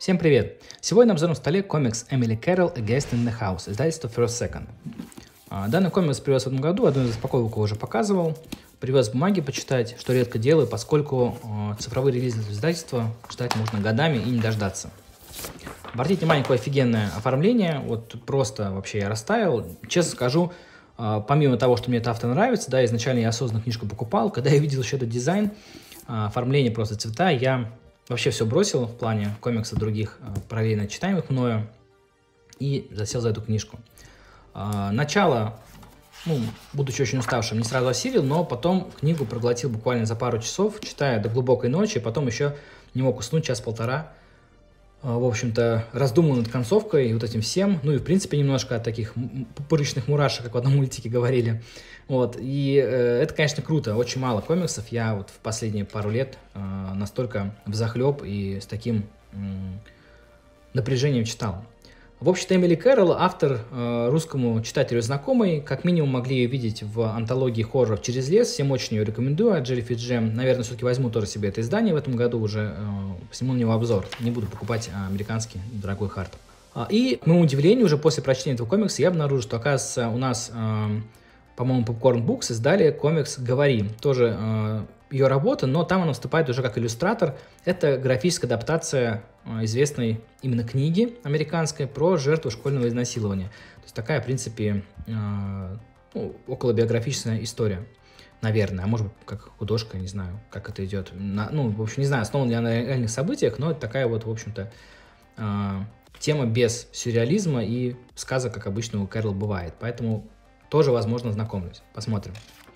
Всем привет! Сегодня на обзорном столе комикс Эмили Кэрролл «A Guest in the House», издательство First Second. Данный комикс привез в этом году, одну из распаковок уже показывал. Привез бумаги почитать, что редко делаю, поскольку цифровые релизы издательства ждать можно годами и не дождаться. Обратите внимание, какое офигенное оформление, вот просто вообще я растаял. Честно скажу, помимо того, что мне этот автор нравится, да, изначально я осознанно книжку покупал, когда я видел еще этот дизайн, оформление, просто цвета, я вообще все бросил в плане комиксов других, параллельно читаемых мною, и засел за эту книжку. Начало, будучи очень уставшим, не сразу осилил, но потом книгу проглотил буквально за пару часов, читая до глубокой ночи, потом еще не мог уснуть час-полтора. В общем-то, раздумал над концовкой и вот этим всем, и в принципе немножко от таких пупырочных мурашек, как в одном мультике говорили. Вот, и это, конечно, круто, очень мало комиксов, я вот в последние пару лет настолько взахлеб и с таким напряжением читал. В общем-то, Эмили Кэрролл, автор, русскому читателю знакомый, как минимум могли ее видеть в антологии хорроров «Через лес», всем очень ее рекомендую, от Jellyfish Jam. Наверное, все-таки возьму тоже себе это издание в этом году уже, сниму на него обзор, не буду покупать американский дорогой хард. И, к моему удивлению, уже после прочтения этого комикса я обнаружил, что, оказывается, у нас, по-моему, Popcorn Books издали комикс «Говори», тоже ее работа, но там она выступает уже как иллюстратор. Это графическая адаптация известной именно книги американской про жертву школьного изнасилования. То есть такая, в принципе, околобиографичная история, наверное. А может быть, как художка, не знаю, как это идет. В общем, не знаю, основана ли она на реальных событиях, но это такая вот, в общем-то, тема без сюрреализма и сказок, как обычно у Кэрролл бывает. Поэтому тоже, возможно, знакомлюсь. Посмотрим.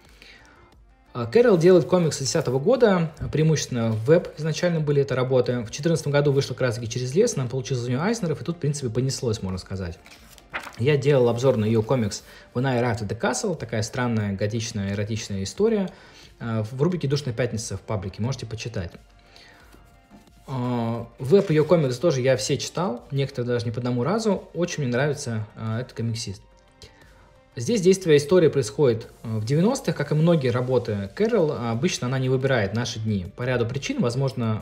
Кэрролл делает комиксы с 2010 года, преимущественно в веб изначально были это работы. В 2014 году вышла как раз таки «Через лес», нам получил за нее Айзнеров, и тут, в принципе, понеслось, можно сказать. Я делал обзор на ее комикс «When I Arrived at the Castle», такая странная, готичная, эротичная история, в рубрике «Душная пятница» в паблике, можете почитать. Веб ее комикс тоже я все читал, некоторые даже не по одному разу, очень мне нравится этот комиксист. Здесь действие истории происходит в 90-х, как и многие работы Кэрролл, обычно она не выбирает наши дни. По ряду причин, возможно,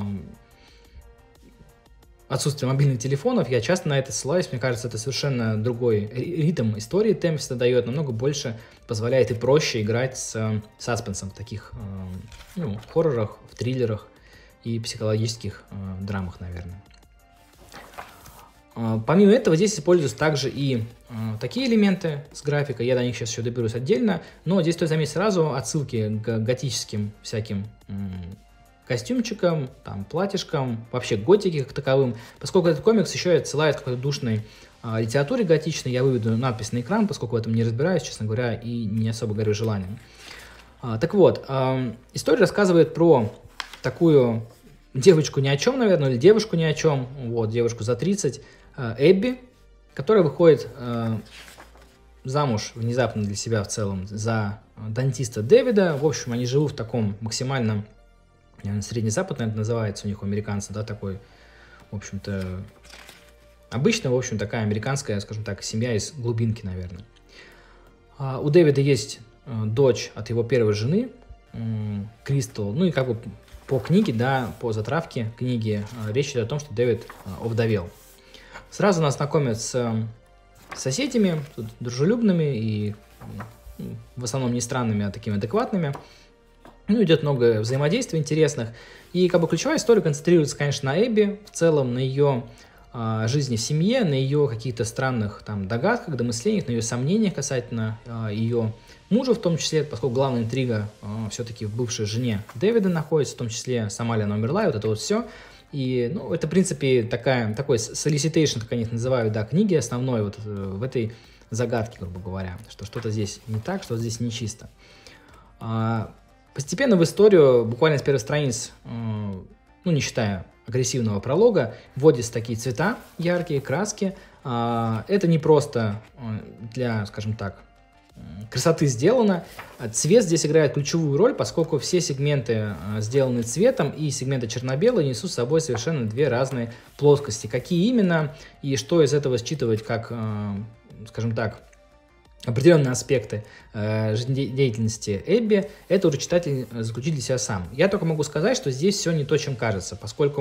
отсутствие мобильных телефонов, я часто на это ссылаюсь, мне кажется, это совершенно другой ритм истории, темп всегда дает, намного больше позволяет и проще играть с саспенсом в таких хоррорах, в триллерах и психологических драмах, наверное. Помимо этого, здесь используются также и такие элементы с графикой, я до них сейчас еще доберусь отдельно, но здесь стоит заметить сразу отсылки к готическим всяким костюмчикам, платьишкам, вообще к готике как таковым, поскольку этот комикс еще и отсылает к какой-то душной литературе готичной, я выведу надпись на экран, поскольку в этом не разбираюсь, честно говоря, и не особо горю желанием. Так вот, история рассказывает про такую девочку ни о чем, наверное, или девушку ни о чем, вот, девушку за 30, Эбби, которая выходит замуж внезапно для себя в целом за дантиста Дэвида. В общем, они живут в таком максимально, Средний Запад, наверное, называется у них, у американцев, да, такой, в общем-то, обычно, в общем, такая американская, скажем так, семья из глубинки, наверное. У Дэвида есть дочь от его первой жены, Кристал, и как бы по книге, да, по затравке книги речь идет о том, что Дэвид овдовел. Сразу нас знакомят с соседями, дружелюбными и в основном не странными, а такими адекватными. Идет много взаимодействий интересных. И как бы ключевая история концентрируется, конечно, на Эбби, в целом на ее жизни в семье, на ее каких-то странных догадках, домыслениях, на ее сомнениях касательно ее мужа в том числе, поскольку главная интрига все-таки в бывшей жене Дэвида находится, в том числе сама ли она умерла, и вот это вот все. И, это, в принципе, такой solicitation, как они их называют, да, книги основной вот в этой загадке, грубо говоря, что что-то здесь не так, что здесь нечисто. Постепенно в историю, буквально с первых страниц, не считая агрессивного пролога, вводятся такие цвета, яркие краски. Это не просто для, скажем так, красоты сделано. Цвет здесь играет ключевую роль, поскольку все сегменты сделаны цветом, и сегменты черно-белые несут с собой совершенно две разные плоскости. Какие именно, и что из этого считывать как, скажем так, определенные аспекты жизнедеятельности Эбби, это уже читатель заключит для себя сам. Я только могу сказать, что здесь все не то, чем кажется, поскольку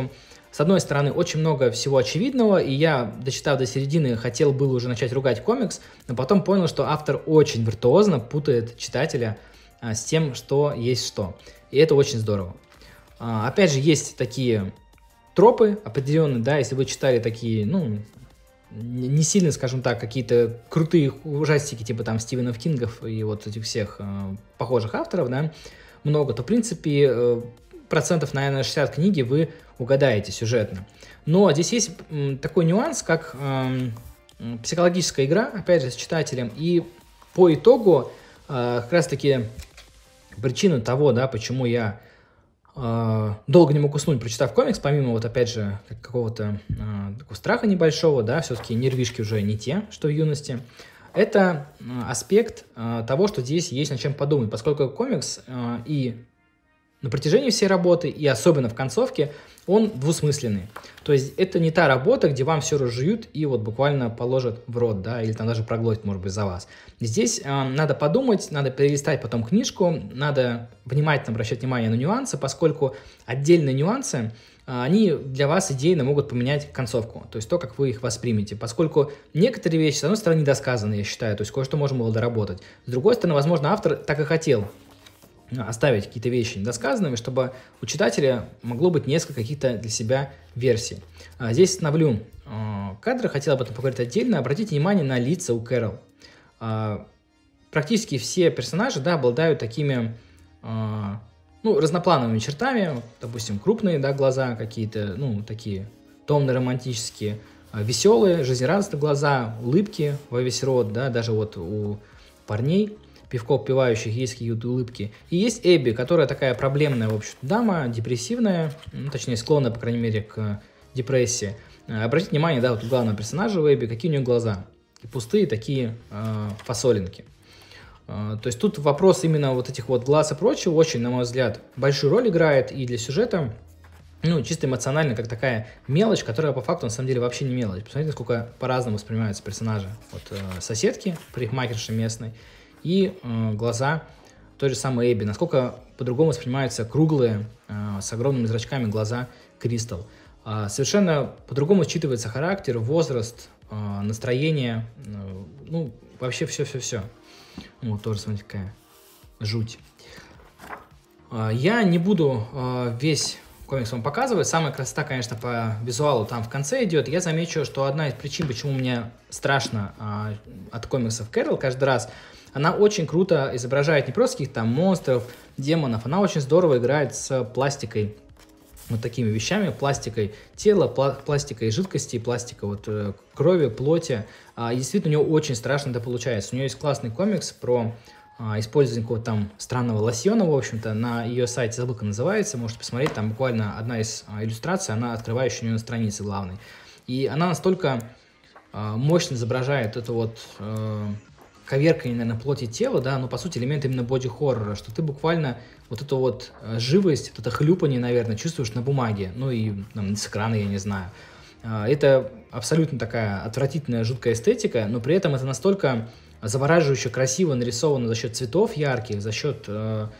С одной стороны, очень много всего очевидного, и я, дочитав до середины, хотел было уже начать ругать комикс, но потом понял, что автор очень виртуозно путает читателя с тем, что есть что. И это очень здорово. Опять же, есть такие тропы определенные, да, если вы читали такие, ну, не сильно, скажем так, какие-то крутые ужастики, типа там Стивенов Кингов и вот этих всех похожих авторов, да, много, то, в принципе, процентов, наверное, 60 книги вы угадаете сюжетно. Но здесь есть такой нюанс, как психологическая игра, опять же, с читателем, и по итогу как раз-таки причина того, да, почему я долго не мог уснуть, прочитав комикс, помимо вот опять же какого-то такого страха небольшого, да, все-таки нервишки уже не те, что в юности, это аспект того, что здесь есть над чем подумать, поскольку комикс и на протяжении всей работы, и особенно в концовке, он двусмысленный. То есть это не та работа, где вам все разжуют и вот буквально положат в рот, да, или там даже проглотят, может быть, за вас. Здесь надо подумать, надо перелистать потом книжку, надо внимательно обращать внимание на нюансы, поскольку отдельные нюансы, они для вас идейно могут поменять концовку, то есть то, как вы их воспримете, поскольку некоторые вещи, с одной стороны, недосказаны, я считаю, то есть кое-что можно было доработать. С другой стороны, возможно, автор так и хотел оставить какие-то вещи недосказанными, чтобы у читателя могло быть несколько каких-то для себя версий. Здесь остановлю кадры, хотел об этом поговорить отдельно. Обратите внимание на лица у Кэрол. Практически все персонажи, да, обладают такими разноплановыми чертами, допустим, крупные, да, глаза какие-то, ну, такие томно-романтические, веселые, жизнерадостные глаза, улыбки во весь рот, да, даже вот у парней пивко попивающих есть какие-то улыбки. И есть Эбби, которая такая проблемная, в общем-то, дама, депрессивная, ну, точнее, склонная, по крайней мере, к депрессии. Обратите внимание, да, вот у главного персонажа у Эбби, какие у нее глаза. И пустые такие фасолинки. То есть тут вопрос именно вот этих вот глаз и прочего очень, на мой взгляд, большую роль играет и для сюжета, ну, чисто эмоционально, как такая мелочь, которая по факту на самом деле вообще не мелочь. Посмотрите, сколько по-разному воспринимаются персонажи. Вот соседки, парикмахерши местной, и глаза той же самой Эбби. Насколько по-другому воспринимаются круглые, с огромными зрачками глаза Кристал. Совершенно по-другому считывается характер, возраст, настроение, ну, вообще все-все-все. Вот тоже, смотрите, какая жуть. Я не буду весь комикс вам показывать. Самая красота, конечно, по визуалу там в конце идет. Я замечу, что одна из причин, почему мне страшно от комиксов Кэрол каждый раз, она очень круто изображает не просто каких-то там монстров, демонов, она очень здорово играет с пластикой, вот такими вещами, пластикой тела, пластикой жидкости, пластикой вот крови, плоти. И действительно у нее очень страшно это получается. У нее есть классный комикс про использование какого-то там странного лосьона, в общем-то, на ее сайте, забыл, как называется, можете посмотреть, там буквально одна из иллюстраций, она открывающая у нее на странице главной. И она настолько мощно изображает эту вот коверкание, наверное, плоти тела, да, но по сути элемент именно боди-хоррора, что ты буквально вот эту вот живость, вот это хлюпание, наверное, чувствуешь на бумаге, ну и там, с экрана, я не знаю. Это абсолютно такая отвратительная, жуткая эстетика, но при этом это настолько завораживающе красиво нарисовано за счет цветов ярких, за счет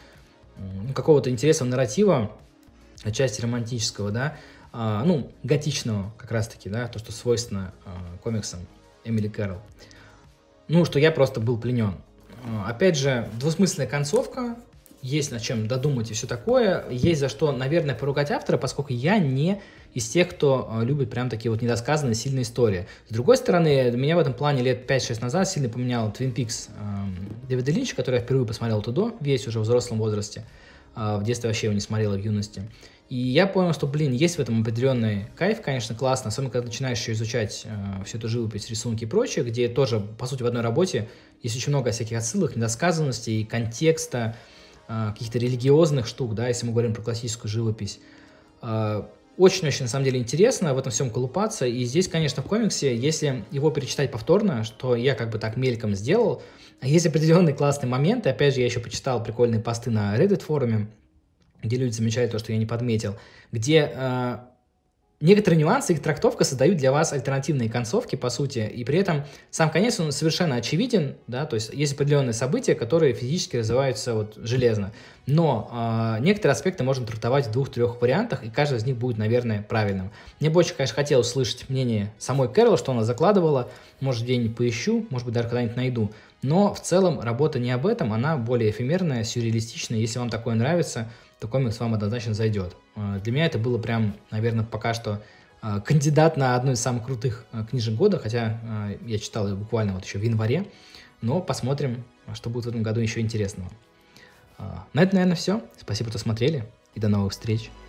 какого-то интересного нарратива, отчасти романтического, да, ну, готичного как раз-таки, да, то, что свойственно комиксам Эмили Кэрол. Ну, что я просто был пленен. Опять же, двусмысленная концовка, есть над чем додумать и все такое, есть за что, наверное, поругать автора, поскольку я не из тех, кто любит прям такие вот недосказанные, сильные истории. С другой стороны, меня в этом плане лет 5-6 назад сильно поменял Twin Peaks Дэвида Линча, который я впервые посмотрел туда, весь уже в взрослом возрасте. В детстве вообще его не смотрел, в юности. И я понял, что, блин, есть в этом определенный кайф, конечно, классно, особенно когда начинаешь еще изучать всю эту живопись, рисунки и прочее, где тоже, по сути, в одной работе есть очень много всяких отсылок, недосказанностей, контекста, каких-то религиозных штук, да, если мы говорим про классическую живопись. Очень-очень, на самом деле, интересно в этом всем колупаться, и здесь, конечно, в комиксе, если его перечитать повторно, что я как бы так мельком сделал, есть определенные классные моменты, опять же, я еще почитал прикольные посты на Reddit форуме, где люди замечали то, что я не подметил, где некоторые нюансы, их трактовка создают для вас альтернативные концовки, по сути, и при этом сам конец, он совершенно очевиден, да, то есть есть определенные события, которые физически развиваются вот железно, но некоторые аспекты можно трактовать в 2-3 вариантах, и каждый из них будет, наверное, правильным. Мне бы очень, конечно, хотелось услышать мнение самой Кэрол, что она закладывала, может, где-нибудь поищу, может быть, даже когда-нибудь найду, но в целом работа не об этом, она более эфемерная, сюрреалистичная, если вам такое нравится, то комикс вам однозначно зайдет. Для меня это было прям, наверное, пока что кандидат на одну из самых крутых книжек года, хотя я читал ее буквально вот еще в январе, но посмотрим, что будет в этом году еще интересного. На этом, наверное, все. Спасибо, что смотрели, и до новых встреч.